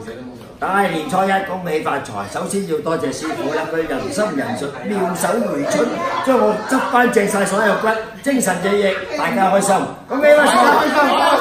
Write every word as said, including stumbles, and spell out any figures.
大年初一恭喜發財，首先要多謝師傅啦，佢人心人術，妙手回春，將我執翻正晒所有骨，精神奕奕，大家開心，恭喜發財！